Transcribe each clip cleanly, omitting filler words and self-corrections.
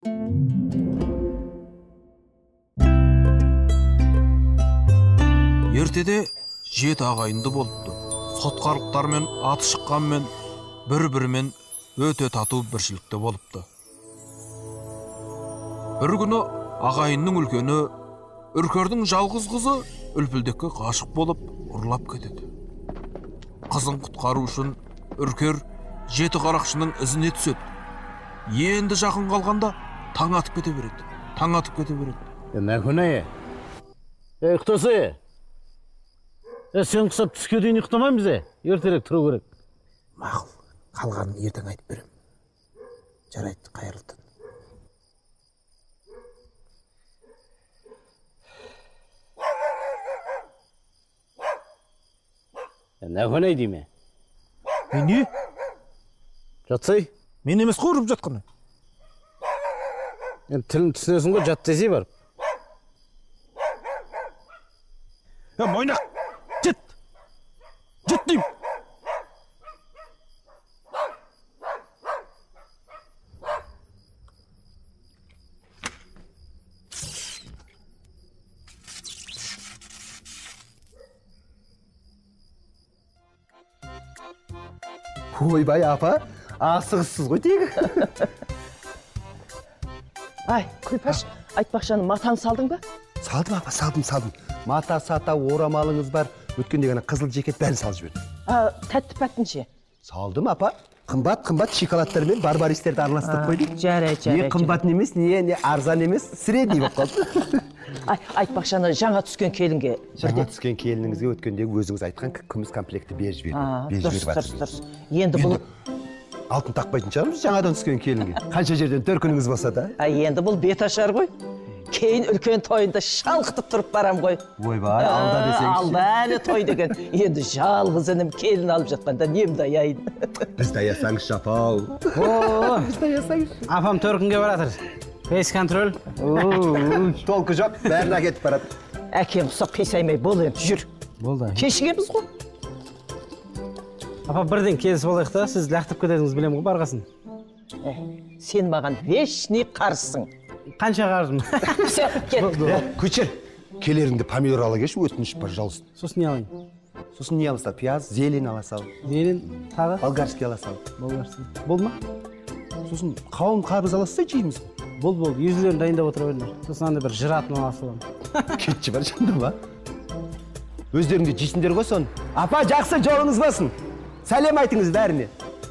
Ертеде 7 ағайынды болыпты. Сотқарлықтармен аты шыққанмен бір-бірімен өте тату біршілікте болыпты. Бір күні ағайынның үлкені Үркердің жалғыз қызы Үлпілдекке ғашық болып ұрлап кетеді. Қызын құтқару үшін Үркер 7 қарақшының ізіне түседі. Енді жақын қалғанда таң атып кете береді. Нәкүнәй, ұйықтасы? Сен құсап түске дейін ұйықтамаймыз, ертерек тұру керек. Мақұл, қалғанын ертең айтып берем. Жарайды, қайырлы түн. Нәкүнәй дейме? Не? Жатсай? Мен емес қой ұрып жатқаны. Тілін түсінесің ғой, жат десей бар. Мойнақ, жет деймін. Ойбай апа, асығыссыз ғой тегі. Ай, Күлпаш, айтпақшаны матаны салдың ба? Салдым апа, салдым. Мата, сата, орамалыңыз бар. Өткенде ғана қызыл жекет бәрін салып жібердім. Тәтті пәттінші? Салдым апа. Қымбат шоколадтар мен барбаристерді араластырып қойдым. Жарайды. Не қымбат емес, не арзан емес, средний болып қалды. Айтпақшаны жаңа түскен келінге. Жаңа түскен келініңізге өткендегі өзіңіз айтқан күміс комплекті беріп жібердім. Дұрыс. Енді бұл... Алтын тақпайтын шығармыз жаңадан түскен келінге. Қанша жерден төркініңіз болса да. Енді бұл бет ашар ғой. Кейін үлкен тойында шалқытып тұрып барам ғой. Ойбай, алда десеңізші. Алда әлі той деген. Енді жалғыз інім келін алып жатқанда немді аяйын. Бізді аясаңыз шапау. Бізді аясаңыз. Апам төркінге баратыр. Фейс контроль. Толқы жоқ, бәрін әкетіп барады. Әкем ұсақ қисаймай бол енді жүр. Болды. Кешігеміз ғой. Апа бірден келісіп болайық та, сіз лақтып кететіңіз білем ғой барғасын. Сен маған вечный қарсың. Қанша қарызым? Көчер, келеріңді помидор ала кеш, өтініш бар, жалғыз. Сосын не алайын? Сосын не аласа? Пияз, зелень ала сал. Зелень, тағы? Болгарский ала сал. Болгарский. Болды ма? Сосын қауын қарбыз аласыз жейміз. Болды. Езулерін дайындап отыра беріңдер. Сосын анда бір жыратын ала салам. Кетші бар жанды ма? Өздеріңде жейсіңдер ғой соны. Апа, жақсы жолыңыз болсын. Сәлем айтыңыз бәріне.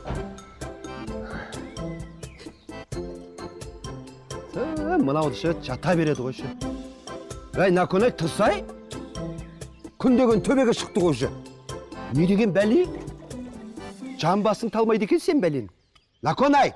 Мынауды ше, жата береді ғой ше. Нәкүнәй, тұрсай? Күн деген төбеге шықты ғой ше. Не деген бәле? Жан басың талмайды екен сен бәлен. Нәкүнәй!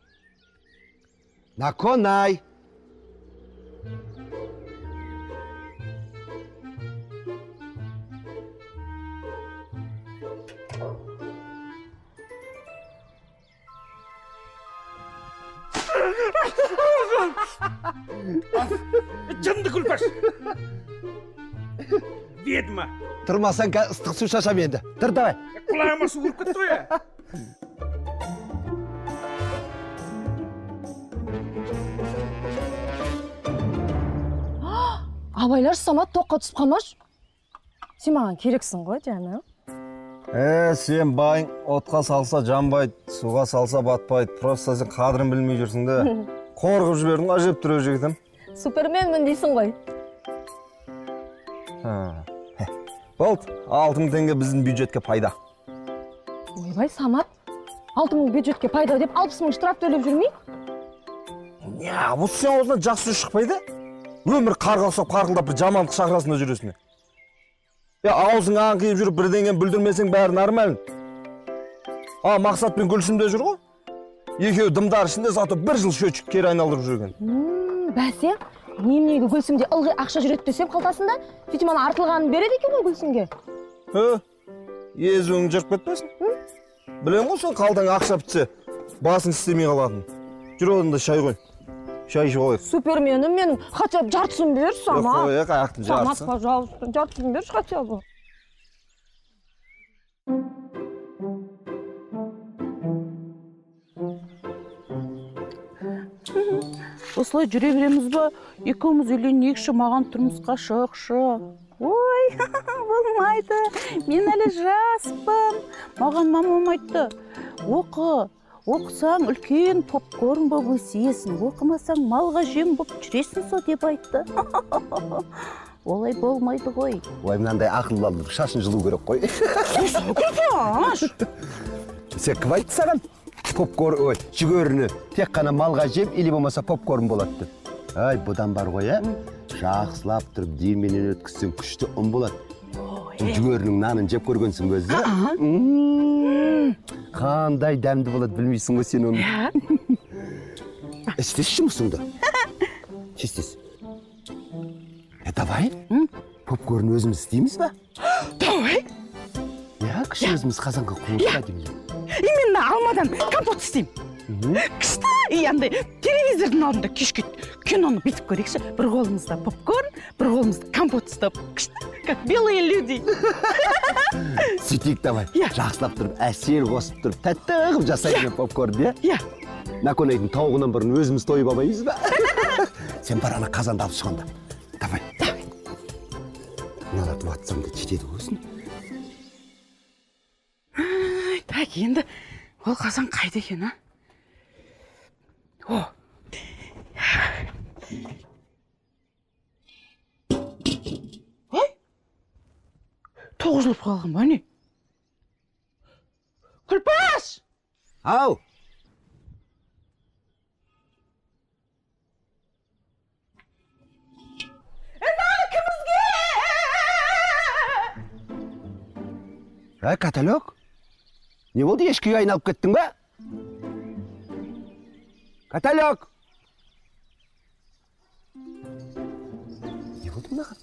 Жынды Күлпаш! Ведьма! Тұрмасаң ыстық су шашам енді. Тұр, давай. Құлағыма су кіріп кетті ғой. Абайлар самат тоққа түсіп қалмаш. Сен маған керексің ғой, жаным. Сен байың отқа салса жанбайды, суға салса батпайды. Просто сен қадірін білмей жүрсің де. Қорғып жібердің, ажеп тұр жігітім. Суперменмін дейсің ғой. Болды, 6000 теңге біздің бюджетке пайда. Ойбай, самат, 6000 бюджетке пайда деп 60 000 штраф төлеп жүрмей? Бұл сен осынан жақсы шықпайды? Өмір қарға ұсап қарқылдап бір жамандық шақырасында жүресіне. Аузың аңқиып жүріп бірдеңен бүлдірмесең бәрі нормаль. Мақсат пен Гүлсімде жүр ғой. Екеуі дымдар ішінде заты 1 жыл шөчік кері айналдырып жүрген. Бәсе, немнегі Гүлсімде ылғи ақша жүреді десем қалтасында, сөйтіп ана артылғанын береді екен ғой Гүлсімге. Езуің жырып кетпесін? Білем ғой сен қалтаң ақша бітсе, басың істемей қалатын. Жүр орында шай қой. Шай ішіп алайық. Суперменім менің, хотя бы жартысын бер, Самат. Қойық, аяқтың жартысын. Самат, пожалуйста, жартысын берші, хотя бы. осылай жүре береміз ба? Екеуміз үйленейікші, маған тұрмысқа шықшы. Ой, болмайды. Мен әлі жаспын. Маған мамам айтты. Оқысаң үлкен попкорн болып өсесің. Оқымасаң малға жем болып жүресің со деп айтты. Олай болмайды ғой. Ой, мынандай ақылды алып шашын жылу керек қой. Сен кім айтты саған? Попкорн, жүгеріні тек қана малға жем, или болмаса попкорн болады. Ай, бұдан бар ғой, жақсылап тұрып деменен өткізсең күшті ұн болады. Жүгерінің нанын жеп көргенсің өзі. Қандай дәмді болады білмейсің ғой сен оны. Істес жұмысыңды. Істес. Давай, попкорн өзіміз істейміз ба? Давай. Кіші өзіміз қазанға қуырса дейміз. Именно алмадан компот істеймін. Күшті, андай телевизордың алдында кешке киноны бүйтіп көрейікші. Бір қолымызда попкорн, бір қолымызда компот ұстап. Күшті, как белые люди. Сөйтейік давай. Жақсылап тұрып, әсер қосып тұрып, тәтті қып жасайын попкорн, Иә. Наконайдың тауығынан бұрын өзіміз тойып алайыз ба? Сен бар ана қазанды алып шығанда. Давай. Мыналатып атсам да жетеді өзін. Так, енді ол қазан қайда екен, Ой, тоғызылып қалған ба, не? Күлпаш! Ау! Каталог? Не болды, ешкіге айналып кеттің ба? Каталог! Не болды мынаған?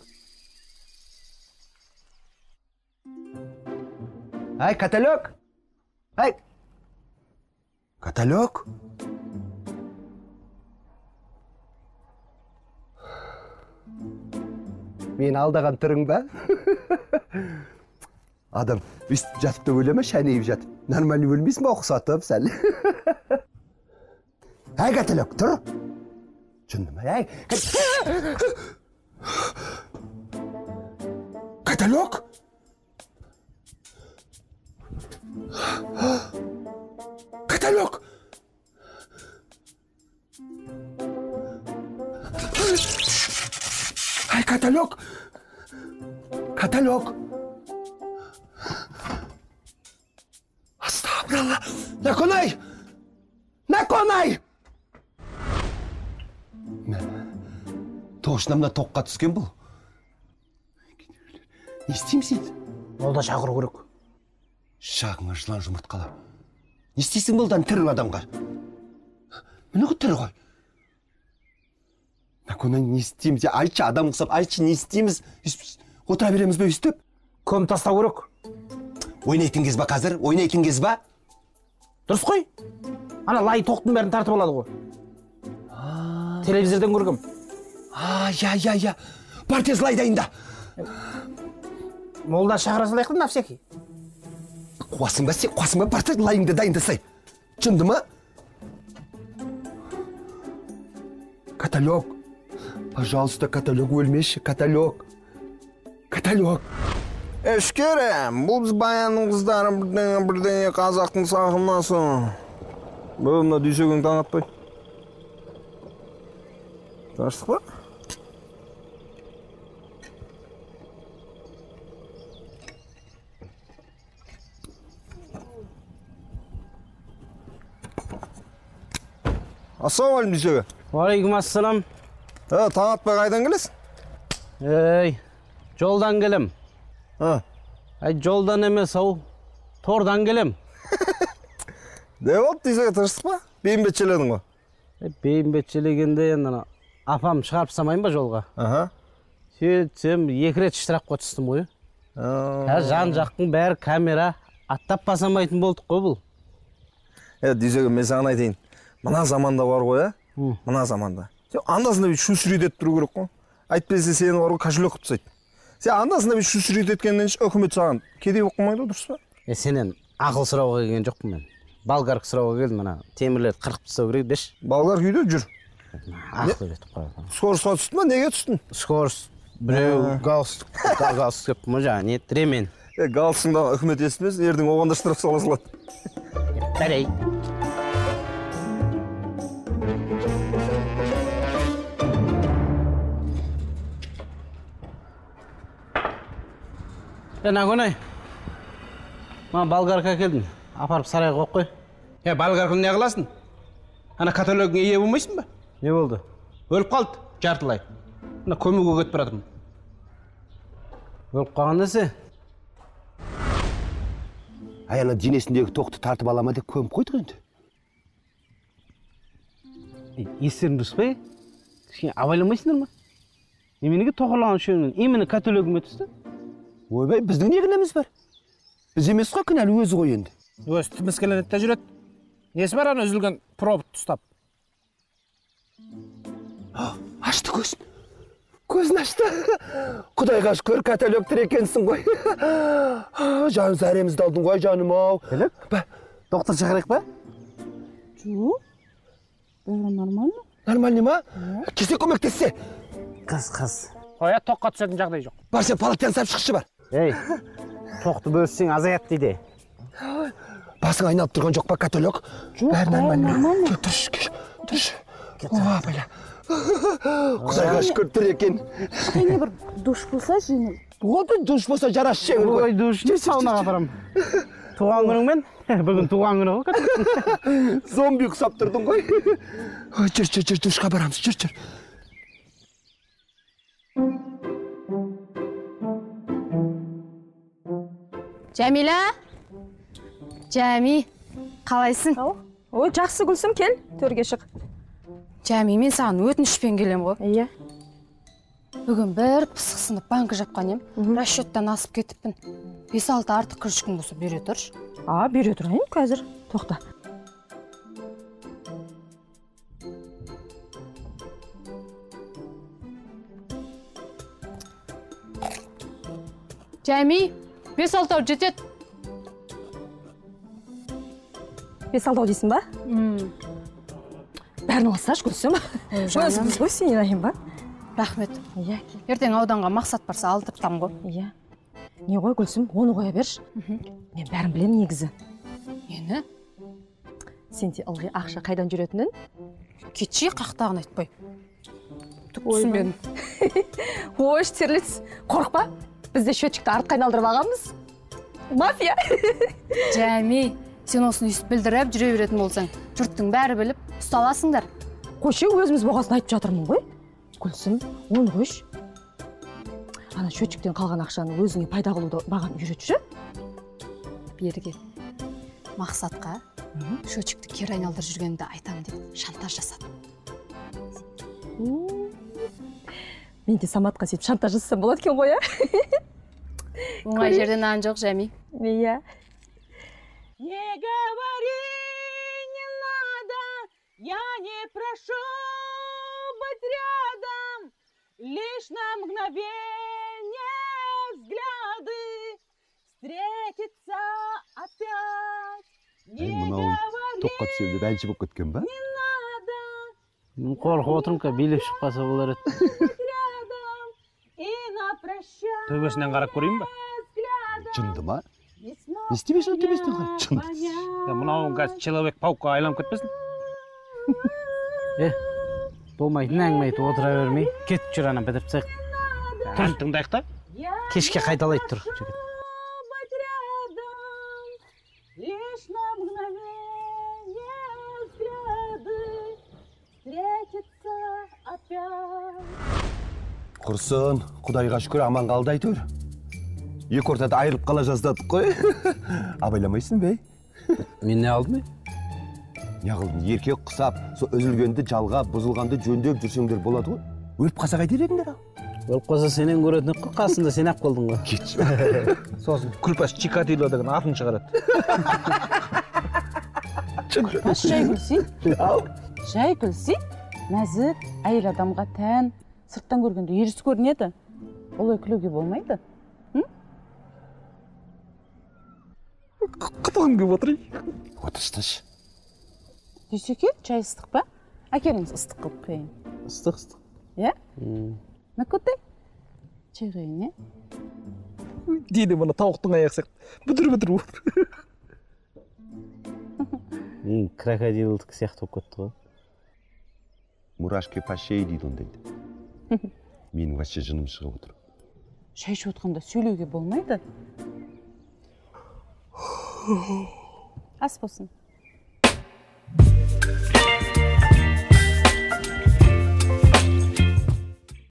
Ай, каталог! Ай! Каталог? Мен алдаған түрің ба? Адам өстіп жатып та өлеме, шәнейіп жатып. Нормально өлмейсің ба, ұқсатып сәл. Әй, каталог, тұр. Жүндім, әй. Каталог? Каталог? Әй, каталог? Каталог? Астапыралла! Наконай! Наконай! Тоғышына тоққа түскен бұл. Не істейміз енді? Ол да шақыру керек. Шағыңа жылан жұмыртқалар. Не істейсің бұлдан тірі адамға? Міне ғой тірі ғой. Наконай не істейміз? Айтшы, адам ұқсап, айтшы, не істейміз? Отыра береміз бе өйстіп? Көм тастау керек. Ойнайтын кез ба қазір? Ойнайтын кез ба? Дұрыс қой. Ана лай тоқтың бәрін тартып алады ғой. Телевизордан көргім. Я. Бар тез лай дайында. Молда шағыра салайық на всякий. Қуасың ба, бар тез лайыңды дайындасай. Чынды ма? Каталог. Пожалуйста, каталог өлмеші, каталог. Каталог. Эшкерем, бұл біз баянның қыздары бірдеңе қазақтың сағынасың. Бұлымна дүйсегің таңатпай. Таштық ба? Ассалаумалейкум дүйсеге. Уалейкум ассалам. Таңатпай қайдан келесің? Ей, жолдан келем. Жолдан емес ау, тордан келем. Не болды дүйсеге, тырыстық ба? Бейін бетшеледің ба? Бейін бетшелегенде енді апам шығарып самайын ба жолға? Сөйтсем, 2 рет штрафқа түстім ғой. Жан жақтың бәрі камера, аттап басамайтын болдық қой бұл. Дүйсеге, мен саған айтайын. Мына заманда бар ғой, Мына заманда. Сен андасында бір шүсірет тұру керек қой. Айтпесе сені бар ғой, кошелек қып тастайды. Сен андасында бір шүсірет еткеннен үкімет саған кедей оқымайды, дұрыс па? Сенен ақыл сұрауға келген жоқпын мен. Балгар сұрауға келдім, мына темірлерді қырқып тастау керек деші. Балгар күйде жүр. ақыл өтіп қалды. Скоростқа түстің ба, неге түстің? Скорость біреу галстук кеп ма жаңа не тремен. Галстугыңда үкімет естімес, ердің оғанда штраф сала салады. Бәрей. Нагонай, маған болгарка келдің. Апарып сарайға қойып қой. Болгарканы не қыласың? Ана каталогыңа ие болмайсың ба? Не болды? Өліп қалды, жартылай. Ана көмуге кетіп баратырмын. Өліп қалған десе? Ана денесіндегі тоқты тартып алама деп көміп қойдық енді. Естерің дұрыс па? Кішкене абайламайсыңдар ма? Неменеге тоқылаған үшеуінен именно каталогым өтісті? Ойбай, біздің не кінәміз бар? Біз емес қой, кінәлі өзі ғой енді. Өз тіміскеленеді де жүреді. Несі бар ана үзілген проводты ұстап? Ашты көзін. Көзін ашты. Құдайға шүкір каталогтыр екенсің ғой. Жаным зәремізді алдың ғой, жаным ау. Келіп? Доктор шақырайық па? Жоқ. Бәрі нормально. Нормально ма? Кесе көмектессе. Қыз. Қоя тоққа түсетін жағдай жоқ. Бар сен палаттан сап шықшы бар. Ей, тоқты бөлсең азаят дейді. Басың айналып тұрған жоқ па каталог? Жоқ, бәрі нормально. Тұрш. Оа, бәлі. Құдайға шүкір тұр екен. Кішкене бір душ болса жеңіл. Оды душ болса жарас жеңіл ғой. Ой, душ не саунаға барам. Туған күніңмен? Бүгін туған күні ғой. Зомби құсап тұрдың ғой. Жүр, душқа барамыз, жүр. Жәмила? Жәми, қалайсың? Ой, жақсы Гүлсім, кел, төрге шық. Жәми, мен саған өтінішпен келем ғой. Иә. Бүгін бір пысықсынып банкі жапқан ем. Расчеттан асып кетіппін. 5-6 артық кіршкін болса бере тұрш. Бере тұрайын, қазір. Тоқта. Жәми, 5-6 жетеді. 5-6 дейсің ба? Бәрін алсаш, Гүлсім. Өзіміз ғой сенен айым ба? Рахмет. Иә, Ертең ауданға мақсат барса алдыртам ғой. Иә. Не ғой, Гүлсім, оны қоя берш. Мен бәрін білем негізі. Нені? Сенде ылғи ақша қайдан жүретінін? Кетші қақтағын айтпай. Түк түсінбедім. Ой, Штирлиц, қорықпа. Бізде счетчикті артқа айналдырып алғанбыз. Мафия. Жәми, сен осыны үст білдіріп жүре беретін болсаң, жұрттың бәрі біліп, ұсталасыңдар. Қойшы, өзіміз боғасын айтып жатырмын ғой. Гүлсім, оны қойш. Ана счетчиктен қалған ақшаны өзіңе пайда қылуды маған үйретші. Берге. Мақсатқа счетчикті кері айналдырып жүргенімді айтамын деп шантаж жасады. Мен де Саматқа сөйтіп шантаж жасасам болады екен ғой, Оңай жерден ан жоқ, Жәми. Иә. Не говори, не надо, я не прошу быть рядом, лишь на мгновение взгляды встретиться опять. Не говори, Тоққа түсерде бәнші болып кеткен ба? не надо, Қорқып отырмын ка, билеп шықпаса болар еді. рядом и на прощание Төбесінен қарап көрейін ба? Жынды ма? не снова Не істемесін төбесінен қарап? Жынды. понять. Мынауың қазір Человек-паукқа айланып кетпесін? Болмайтын әңгіме айтып отыра бермей, кетіп жүр ана бітіріп тастайық. Ән тыңдайық та? Кешке қайталайды тұр. Быть рядом, лишь на мгновение взгляды встретиться опять. Құрсын, Құдайға шүкір аман қалды әйтеуір. Екі ортада айырылып қала жаздадық қой. Абайламайсың бе? Мен не алдым? Неғылдың, еркек құсап, сол үзілгенді жалға, бұзылғанды жөндеп жүрсеңдер болады ғой. Өліп қаса қайтер едіңдер ау? Өліп қалса сенен көретін қой, қасында сен ап қалдың ғой. Кетші. Сосын Күлпаш Чикатило деген атын шығарады. Жай күлсей, жай күлсей, нәзік, әйел адамға тән, сырттан көргенде еріс көрінеді. Олай күлуге болмайды. Қытығым кеп отырай. Отырыстыш. Дүйсеке, чай ыстық па? әкеліңіз ыстық қылып құяйын. Ыстық ыстық. Иә? Мәкөте? Чай құяйын, иә? Дейді мұны тауықтың аяқ сияқты. Бүдір отыр. Крокодилдік сияқты болып кетті ғой. Мурашки по шее дейді ондайды. Менің вообще жыным шығып отыр. Шай ішіп отқанда сөйлеуге болмайды. Ас болсын.